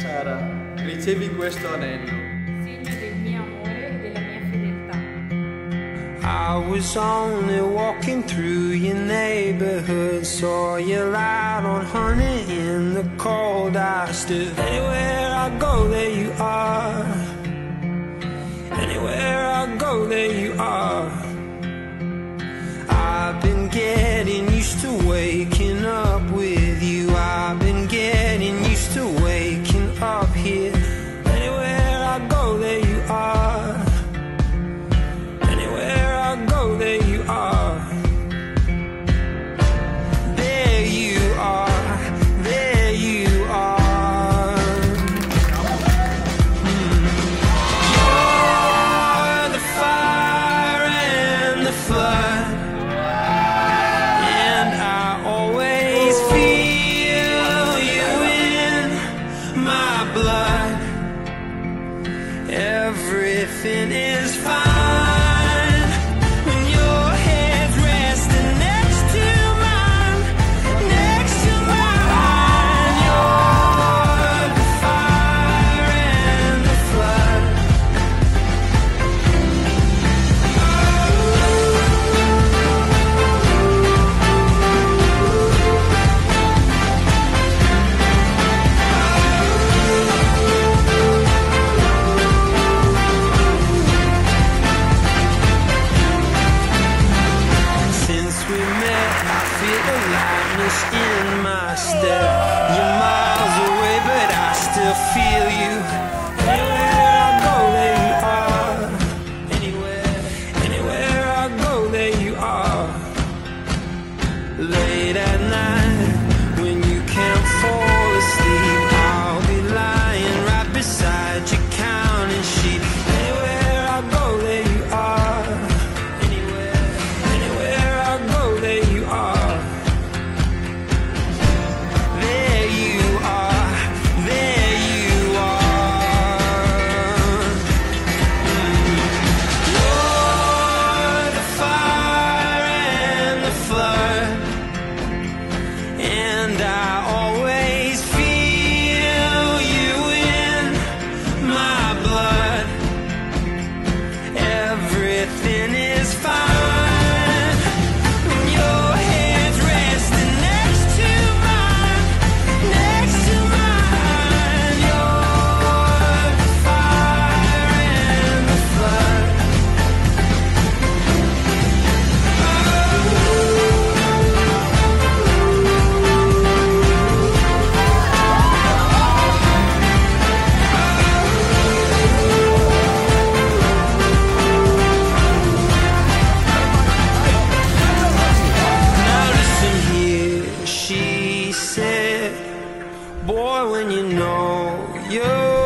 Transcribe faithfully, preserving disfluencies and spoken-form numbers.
Sara, ricevi questo anello. Segno del mio amore e della mia fedeltà. I was only walking through your neighborhood, saw you light on honey in the cold. I stood anywhere I go, there you are. Anywhere I go, there you are. I've been getting used to waking up with you. I've been getting used to waking up here. Anywhere I go, there you are. Anywhere I go, there you are. There you are. There you are. Mm. You're the fire and the flood, and I always feel you in my blood. Everything is fine. In my step, you're miles away, but I still feel you. Anywhere I go, there you are. Anywhere, anywhere I go, there you are. Late at night, when you can't fall asleep, I'll be lying right beside you, counting sheep. Anywhere I go, there you are. Anywhere, anywhere I go, there you are. Boy, when you know you